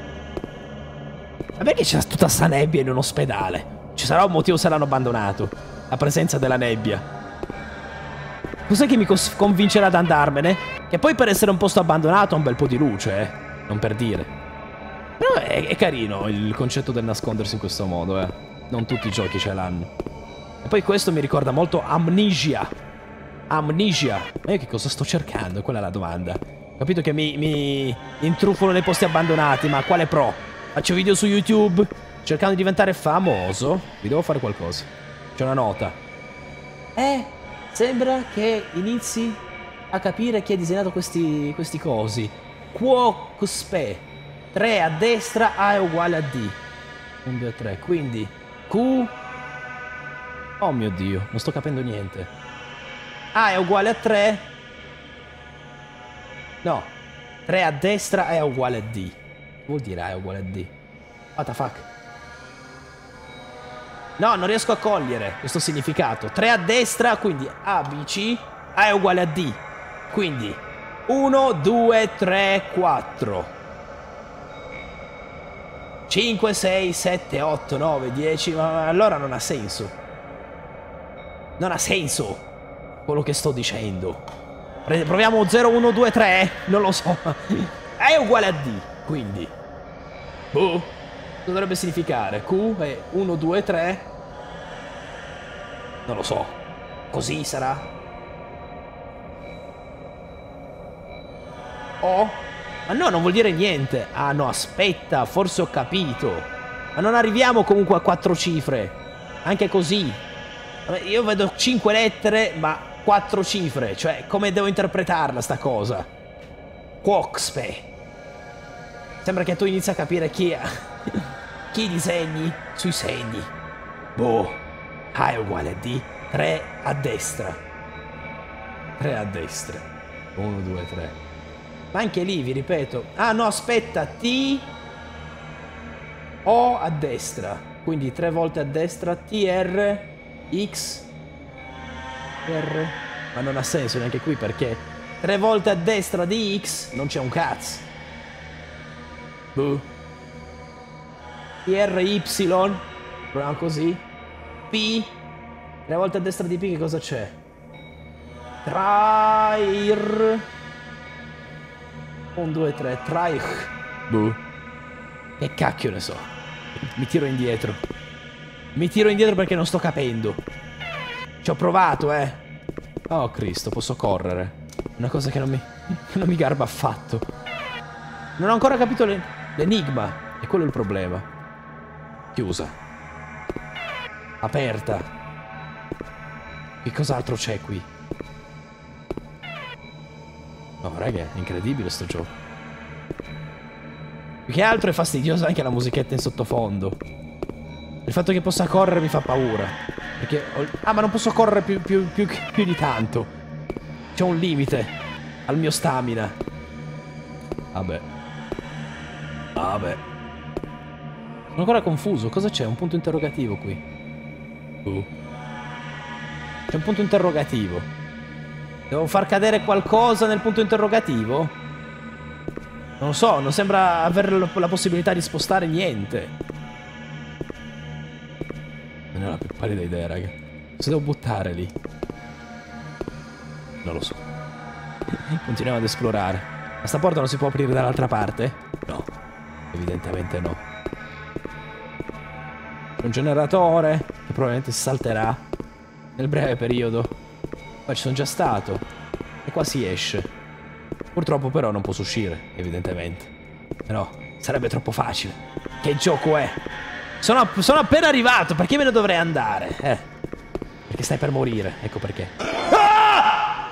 Ma perché c'è tutta sta nebbia in un ospedale? Ci sarà un motivo se l'hanno abbandonato. La presenza della nebbia. Cos'è che mi convincerà ad andarmene? Che poi per essere un posto abbandonato ha un bel po' di luce, eh. Non per dire. Però è, è carino il concetto del nascondersi in questo modo, eh. Non tutti i giochi ce l'hanno. E poi questo mi ricorda molto Amnesia. Amnesia. Ma io che cosa sto cercando? Quella è la domanda. Ho capito che mi, mi intrufolo nei posti abbandonati, ma quale pro? Faccio video su YouTube cercando di diventare famoso. Vi devo fare qualcosa. C'è una nota. Eh, sembra che inizi a capire chi ha disegnato questi, questi cosi. Quoxpe. tre a destra, A è uguale a D. uno, due, tre. Quindi Q. Oh mio Dio, non sto capendo niente. A è uguale a tre. No. tre a destra, A è uguale a D. Che vuol dire A è uguale a D? What the fuck? No, non riesco a cogliere questo significato. tre a destra, quindi A, B, C. A è uguale a D. Quindi uno, due, tre, quattro, cinque, sei, sette, otto, nove, dieci. Ma allora non ha senso. Non ha senso quello che sto dicendo. Proviamo zero, uno, due, tre. Non lo so. A è uguale a D. Quindi boh. Cosa dovrebbe significare? Q è uno, due, tre. Non lo so. Così sarà. O? Ma no, non vuol dire niente. Ah no, aspetta, forse ho capito. Ma non arriviamo comunque a quattro cifre. Anche così. Io vedo cinque lettere, ma quattro cifre. Cioè, come devo interpretarla sta cosa? Quoxpe. Sembra che tu inizi a capire chi è. Chi disegni sui segni. Boh. A è uguale a D. tre a destra. tre a destra. uno, due, tre. Ma anche lì, vi ripeto. Ah no, aspetta. T. O a destra. Quindi tre volte a destra. T, R. X. R. Ma non ha senso neanche qui perché tre volte a destra di X non c'è un cazzo. Boh. T R Y. Proviamo così. P. Tre volte a destra di P che cosa c'è? Trair. uno, due, tre. Traich. Boh. Che cacchio ne so. Mi tiro indietro. Mi tiro indietro perché non sto capendo. Ci ho provato, eh. Oh Cristo, posso correre. Una cosa che non mi, che non mi garba affatto. Non ho ancora capito l'enigma. E quello è il problema. Chiusa. Aperta. Che cos'altro c'è qui? No, raga, è incredibile sto gioco. Più che altro è fastidiosa anche la musichetta in sottofondo. Il fatto che possa correre mi fa paura. Perché ho... Ah, ma non posso correre più, più, più, più di tanto. C'è un limite al mio stamina. Vabbè. Vabbè. Sono ancora confuso. Cosa c'è? Un punto interrogativo qui. Uh. C'è un punto interrogativo. Devo far cadere qualcosa nel punto interrogativo? Non lo so, non sembra avere la possibilità di spostare niente. Non ho la più pallida idea, raga. Cosa devo buttare lì? Non lo so. Continuiamo ad esplorare. Ma sta porta non si può aprire dall'altra parte? No. Evidentemente no. Un generatore che probabilmente si salterà nel breve periodo. Qua ci sono già stato. E qua si esce. Purtroppo però non posso uscire, evidentemente. No, sarebbe troppo facile. Che gioco è? Sono, sono appena arrivato, perché me ne dovrei andare? Eh. Perché stai per morire, ecco perché. Ah!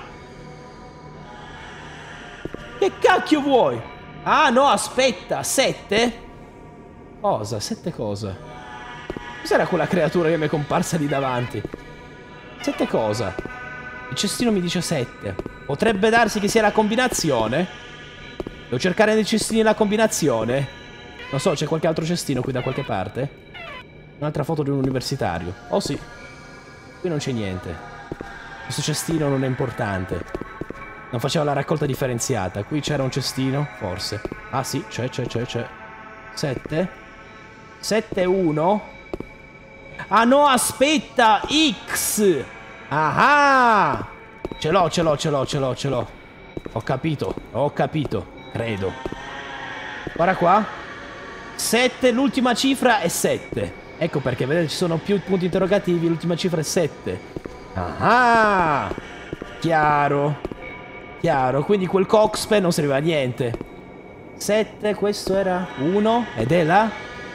Che cacchio vuoi? Ah no, aspetta, sette? Cosa? Sette cosa? Cos'era quella creatura che mi è comparsa lì davanti? Sette cosa? Il cestino mi dice sette. Potrebbe darsi che sia la combinazione? Devo cercare nei cestini la combinazione? Non so, c'è qualche altro cestino qui da qualche parte? Un'altra foto di un universitario. Oh sì. Qui non c'è niente. Questo cestino non è importante. Non faceva la raccolta differenziata. Qui c'era un cestino? Forse. Ah sì, c'è, c'è, c'è, c'è. sette? sette, uno? Ah no, aspetta! X! Ah! Ce l'ho, ce l'ho, ce l'ho, ce l'ho, ce l'ho. Ho capito, ho capito. Credo. Guarda qua. sette, l'ultima cifra è sette. Ecco perché, vedete, ci sono più punti interrogativi. L'ultima cifra è sette. Ah! Chiaro. Chiaro, quindi quel coxpe non serviva a niente. sette, questo era uno. Ed è la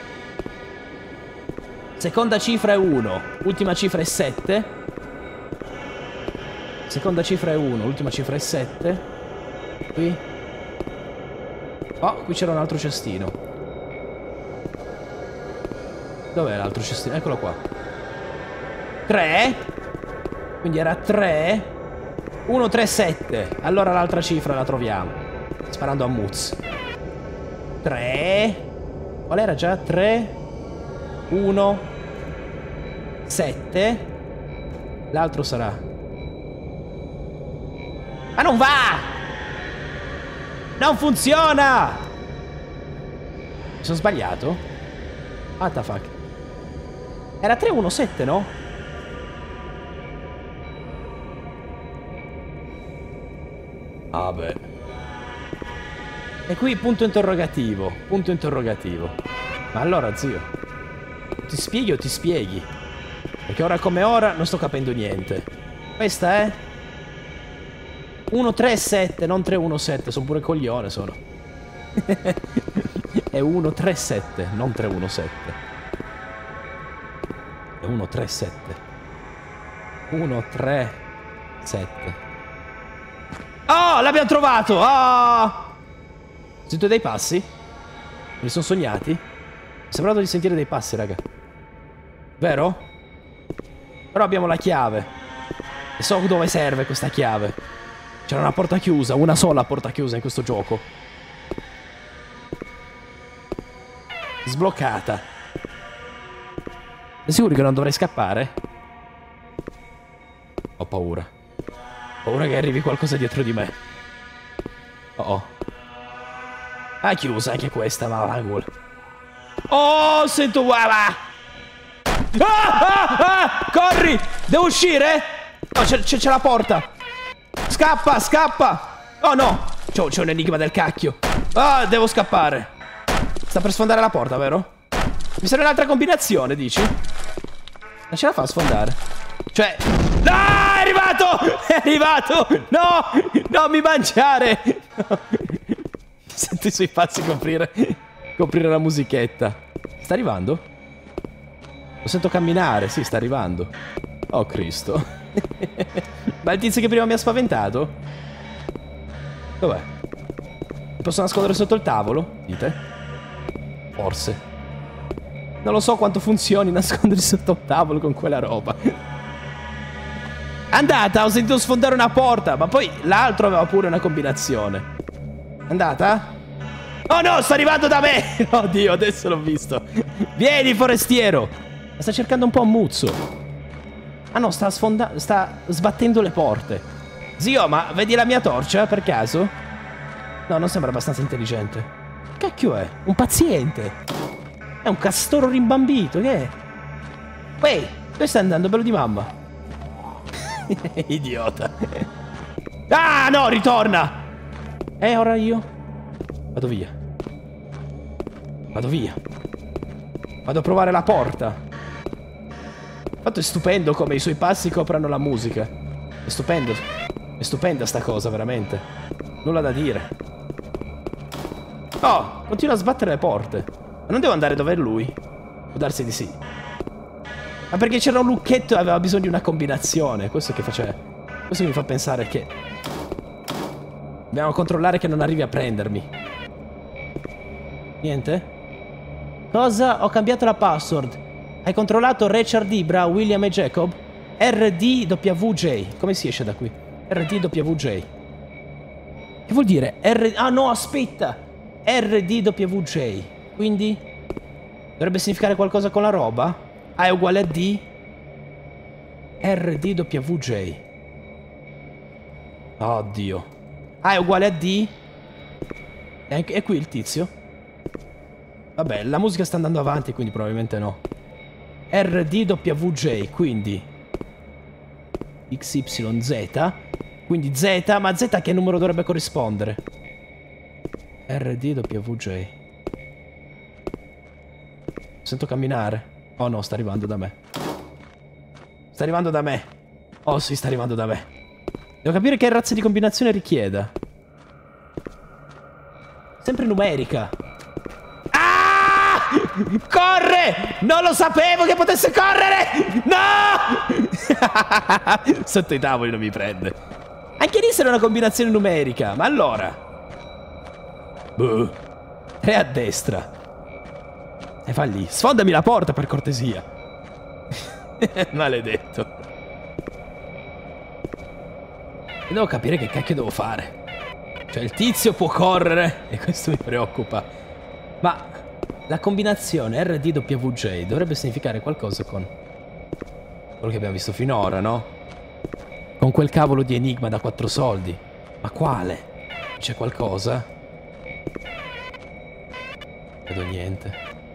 seconda cifra è uno. Ultima cifra è sette. Seconda cifra è uno, l'ultima cifra è sette. Qui. Oh, qui c'era un altro cestino. Dov'è l'altro cestino? Eccolo qua. tre. Quindi era tre. uno, tre, sette. Allora l'altra cifra la troviamo. Sparando a Muz. tre. Qual era già? tre. uno. sette. L'altro sarà. Ma non va! Non funziona! Mi sono sbagliato? What the fuck? Era tre uno sette, no? Ah beh. E qui punto interrogativo. Punto interrogativo. Ma allora, zio, ti spieghi o ti spieghi? Perché ora come ora non sto capendo niente. Questa è uno tre sette, non tre uno sette. Sono pure coglione, sono. È uno tre sette, non tre uno sette. È uno tre sette. uno tre sette. Oh, l'abbiamo trovato! Oh! Sento dei passi? Mi sono sognati? Mi è sembrato di sentire dei passi, raga. Vero? Però abbiamo la chiave. E so dove serve questa chiave. C'era una porta chiusa, una sola porta chiusa in questo gioco. Sbloccata. Sei sicuro che non dovrei scappare? Ho paura. Ho paura che arrivi qualcosa dietro di me. Oh oh. Ah, chiusa anche questa, ma va gol. Oh, sento uava. Ah, ah, ah, corri! Devo uscire? No, c'è la porta. Scappa, scappa! Oh no! C'è un enigma del cacchio. Ah, devo scappare. Sta per sfondare la porta, vero? Mi serve un'altra combinazione, dici? Non ce la fa a sfondare. Cioè... No, è arrivato! È arrivato! No! Non mi mangiare! No. Sento i suoi passi coprire... coprire la musichetta. Sta arrivando? Lo sento camminare, sì, sta arrivando. Oh, Cristo. Ma il tizio che prima mi ha spaventato? Dov'è? Mi posso nascondere sotto il tavolo? Dite? Forse. Non lo so quanto funzioni nascondersi sotto il tavolo con quella roba. Andata, ho sentito sfondare una porta. Ma poi l'altro aveva pure una combinazione. Andata? Oh no, sta arrivando da me. Oddio, adesso l'ho visto. Vieni, forestiero. Sta cercando un po' un muzzo. Ah no, sta sfondando, sta sbattendo le porte. Zio, ma vedi la mia torcia, per caso? No, non sembra abbastanza intelligente. Che cacchio è? Un paziente. È un castoro rimbambito, che è? Ehi, dove stai andando, bello di mamma? Idiota. Ah, no, ritorna! E ora io? Vado via. Vado via. Vado a provare la porta. Infatti è stupendo come i suoi passi coprano la musica. È stupendo. È stupenda sta cosa, veramente. Nulla da dire. Oh, continua a sbattere le porte. Ma non devo andare dove è lui? Può darsi di sì. Ma perché c'era un lucchetto e aveva bisogno di una combinazione. Questo che faceva. Questo mi fa pensare che dobbiamo controllare che non arrivi a prendermi. Niente? Cosa? Ho cambiato la password. Hai controllato Richard Ibra, William e Jacob? R D W J. Come si esce da qui? R D W J. Che vuol dire? R... Ah no, aspetta. R D W J. Quindi dovrebbe significare qualcosa con la roba? A è uguale a D. R D W J. Oddio. A è uguale a D. E è qui il tizio? Vabbè, la musica sta andando avanti, quindi probabilmente no. R D W J, quindi X Y Z. Quindi Z, ma Z a che numero dovrebbe corrispondere? R D W J. Sento camminare. Oh no, sta arrivando da me. Sta arrivando da me. Oh sì, sta arrivando da me. Devo capire che razza di combinazione richieda. Sempre numerica. Ah! Corre! Non lo sapevo che potesse correre! No! Sotto i tavoli non mi prende. Anche lì sarà una combinazione numerica. Ma allora Buh. Tre a destra. E fa lì. Sfondami la porta per cortesia. Maledetto. E devo capire che cacchio devo fare. Cioè il tizio può correre e questo mi preoccupa. Ma la combinazione R D W J dovrebbe significare qualcosa con quello che abbiamo visto finora, no? Con quel cavolo di enigma da quattro soldi. Ma quale? C'è qualcosa? Non vedo niente.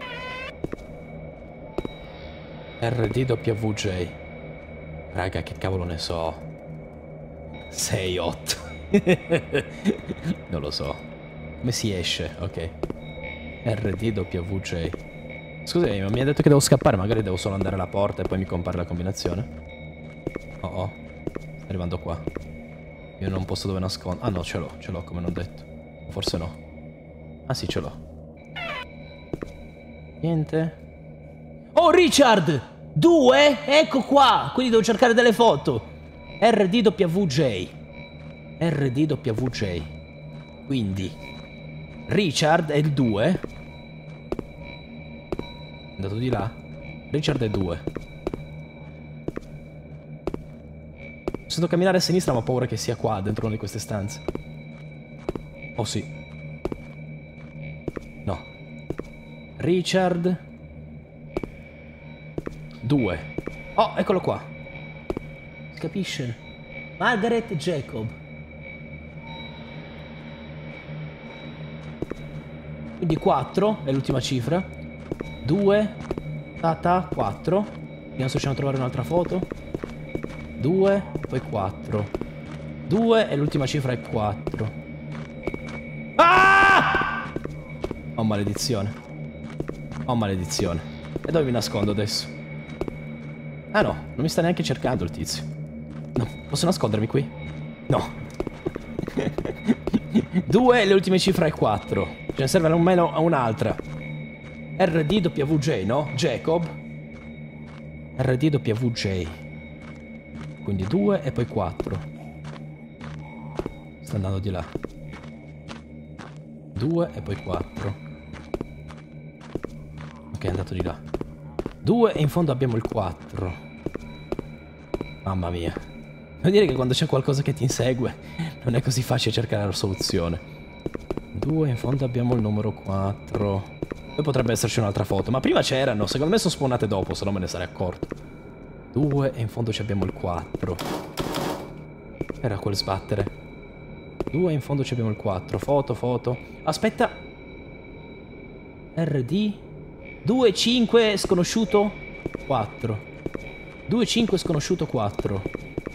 R D W J. Raga, che cavolo ne so. sei otto. Non lo so. Come si esce? Ok. R D W J. Scusami, ma mi ha detto che devo scappare. Magari devo solo andare alla porta e poi mi compare la combinazione. Oh oh. Sta arrivando qua. Io non posso dove nascondere. Ah no, ce l'ho, ce l'ho come non detto. Forse no. Ah sì, ce l'ho. Niente. Oh, Richard! Due? Ecco qua. Quindi devo cercare delle foto. R D W J. R D W J. Quindi Richard è il due. È andato di là. Richard è due. Sento camminare a sinistra ma ho paura che sia qua, dentro una di queste stanze. Oh sì. No. Richard due. Oh, eccolo qua. Si capisce? Margaret Jacob. Quindi quattro è l'ultima cifra. due. Tata, quattro. Vediamo se riusciamo a trovare un'altra foto. due, poi quattro. due e l'ultima cifra è quattro. Ah! Oh maledizione. Oh maledizione. E dove mi nascondo adesso? Ah no, non mi sta neanche cercando il tizio. No, posso nascondermi qui? No. due e le ultime cifre è quattro. Ce ne serve almeno un'altra. R D W J, no? Jacob. R D W J. Quindi due e poi quattro. Sta andando di là. due e poi quattro. Ok, è andato di là. due e in fondo abbiamo il quattro. Mamma mia. Vuol dire che quando c'è qualcosa che ti insegue non è così facile cercare la soluzione. due, in fondo abbiamo il numero quattro. Poi potrebbe esserci un'altra foto. Ma prima c'erano, secondo me sono spawnate dopo, se no me ne sarei accorto. due e in fondo ci abbiamo il quattro. Era quel sbattere. Due, in fondo ci abbiamo il quattro. Foto, foto. Aspetta. R D. due, cinque, sconosciuto. quattro. due, cinque, sconosciuto, quattro.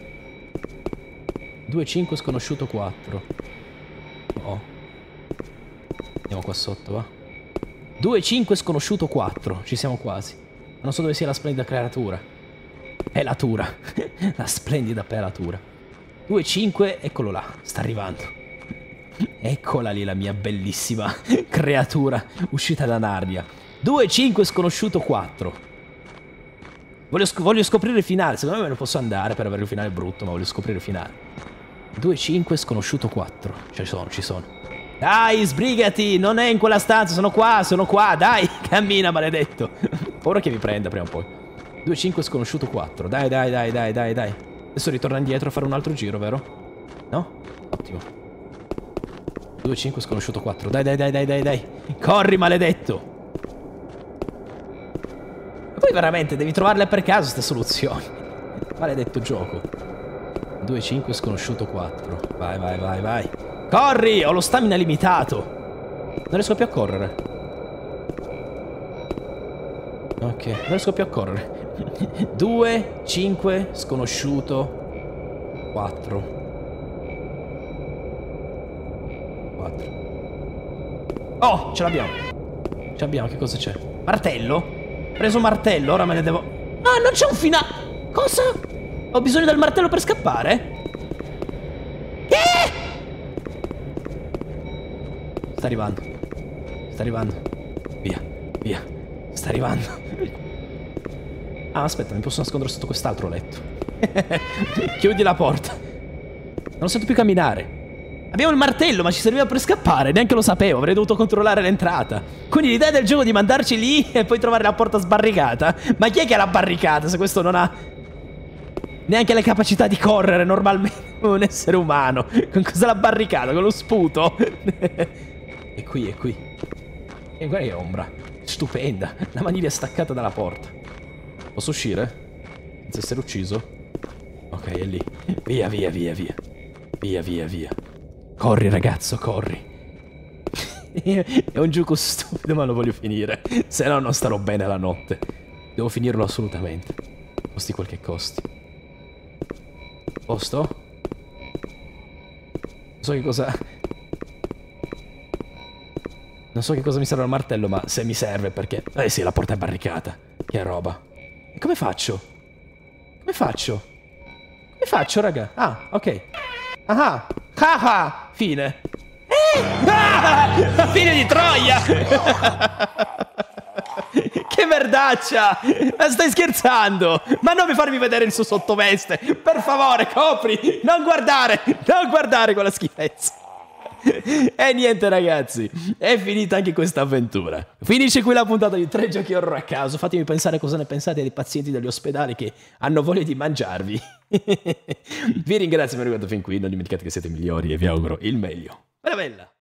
due, cinque, sconosciuto, quattro. Oh. Andiamo qua sotto, va. due, cinque, sconosciuto, quattro. Ci siamo quasi. Non so dove sia la splendida creatura. Pelatura. La splendida pelatura. due, cinque, eccolo là. Sta arrivando. Eccola lì la mia bellissima creatura uscita da Narnia. due, cinque, sconosciuto, quattro. Voglio, sc voglio scoprire il finale. Secondo me me ne posso andare per avere il finale brutto, ma voglio scoprire il finale. due, cinque, sconosciuto, quattro. Ci sono, ci sono. Dai, sbrigati, non è in quella stanza, sono qua, sono qua, dai, cammina, maledetto. Ora che mi prenda prima o poi. due, cinque, sconosciuto, quattro. Dai, dai, dai, dai, dai, dai. Adesso ritorna indietro a fare un altro giro, vero? No? Ottimo. due, cinque, sconosciuto, quattro. Dai, dai, dai, dai, dai, dai. Corri, maledetto. E poi veramente devi trovarle per caso queste soluzioni. Maledetto gioco. due, cinque, sconosciuto, quattro. Vai, vai, vai, vai. Corri! Ho lo stamina limitato. Non riesco più a correre. Ok, non riesco più a correre. due, cinque, sconosciuto, quattro. quattro. Oh, ce l'abbiamo. Ce l'abbiamo, che cosa c'è? Martello? Ho preso un martello, ora me ne devo... Ah, non c'è un finale! Cosa? Ho bisogno del martello per scappare? Sta arrivando. Sta arrivando. Via, via. Sta arrivando. Ah, aspetta, mi posso nascondere sotto quest'altro letto. Chiudi la porta. Non sento più camminare. Abbiamo il martello, ma ci serviva per scappare. Neanche lo sapevo, avrei dovuto controllare l'entrata. Quindi l'idea del gioco di mandarci lì e poi trovare la porta sbarricata. Ma chi è che ha la barricata se questo non ha neanche le capacità di correre normalmente un essere umano? Con cosa l'ha barricata? Con lo sputo? È qui, è qui. E guarda che ombra. Stupenda. La maniglia è staccata dalla porta. Posso uscire? Senza essere ucciso? Ok, è lì. Via, via, via, via. Via, via, via. Corri, ragazzo, corri. È un gioco stupido, ma lo voglio finire. Se no non starò bene la notte. Devo finirlo assolutamente. Costi quel che costi. Posto? Non so che cosa... Non so che cosa mi serve il martello, ma se mi serve perché... Eh sì, la porta è barricata. Che roba. E come faccio? Come faccio? Come faccio, raga? Ah, ok. Ah, ah, ah, fine. Eh! Ah! Fine di Troia! Che merdaccia! Ma stai scherzando? Ma non mi farmi vedere il suo sottoveste! Per favore, copri! Non guardare! Non guardare quella schifezza! E niente ragazzi, è finita anche questa avventura. Finisce qui la puntata di tre giochi horror a caso. Fatemi pensare cosa ne pensate dei pazienti degli ospedali che hanno voglia di mangiarvi. Vi ringrazio per aver arrivato fin qui. Non dimenticate che siete migliori e vi auguro il meglio. Bella bella!